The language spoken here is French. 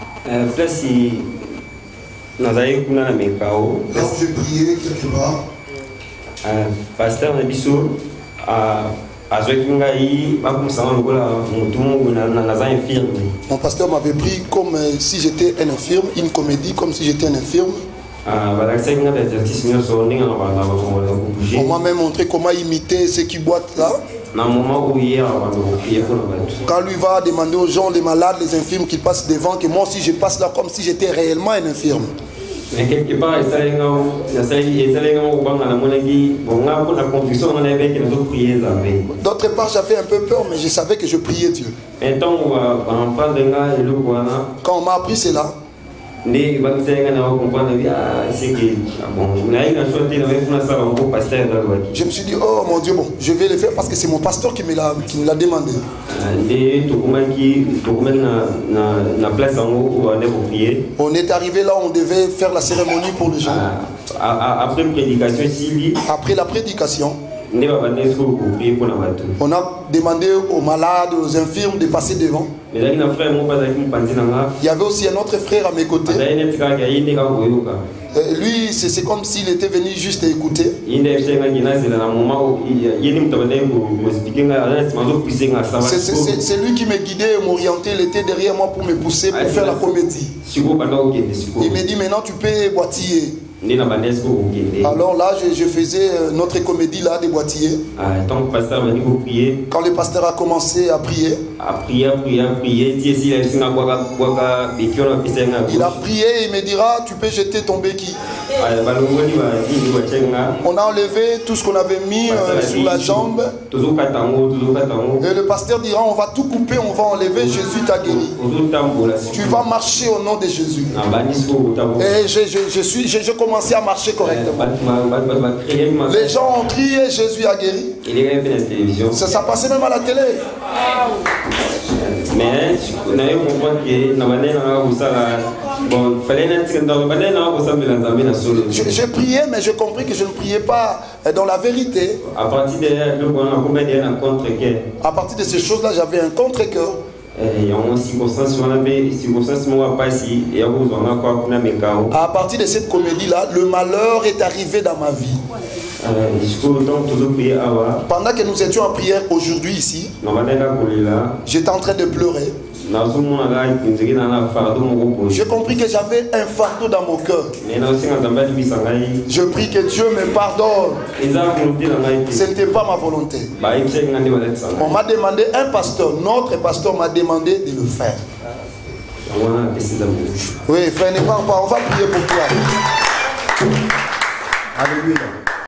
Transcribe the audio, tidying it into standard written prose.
Place Nazaï Kuna Mekao. Là où j'ai prié quelque part. Pasteur Nabiso mon pasteur m'avait pris comme si j'étais un infirme, une comédie comme si j'étais un infirme. On m'a même montré comment imiter ceux qui boitent là. Quand lui va demander aux gens, les malades, les infirmes qui passent devant, que moi aussi je passe là comme si j'étais réellement un infirme. Mais quelque part, d'autre part, j'avais un peu peur, mais je savais que je priais Dieu. Quand on m'a appris cela, je me suis dit, oh mon Dieu, bon, je vais le faire parce que c'est mon pasteur qui me l'a demandé. On est arrivé là, on devait faire la cérémonie pour les gens. Après la prédication, on a demandé aux malades, aux infirmes de passer devant. Il y avait aussi un autre frère à mes côtés. Lui, c'est comme s'il était venu juste écouter. C'est lui qui me guidait et m'orientait. Il était derrière moi pour me pousser pour faire la comédie. Il me dit maintenant tu peux boitiller. Alors là, je faisais notre comédie là, des boîtiers. Quand le pasteur a commencé à prier, il a prié, il me dira, tu peux jeter ton béquille. On a enlevé tout ce qu'on avait mis sur la jambe. Et le pasteur dira, on va tout couper, on va enlever, Jésus t'a guéri. Tu vas marcher au nom de Jésus. Et je commençais à marcher correctement. Les gens ont crié, Jésus a guéri. Ça passait même à la télé. Mais j'ai prié, mais je compris que je ne priais pas dans la vérité. À partir de ces choses-là, j'avais un contre-cœur. À partir de cette comédie-là, le malheur est arrivé dans ma vie. Pendant que nous étions en prière aujourd'hui ici, j'étais en train de pleurer. J'ai compris que j'avais un fardeau dans mon cœur. Je prie que Dieu me pardonne. Ce n'était pas ma volonté. On m'a demandé, un pasteur, notre pasteur m'a demandé de le faire. Oui, frère, ne parle pas, on va prier pour toi. Alléluia.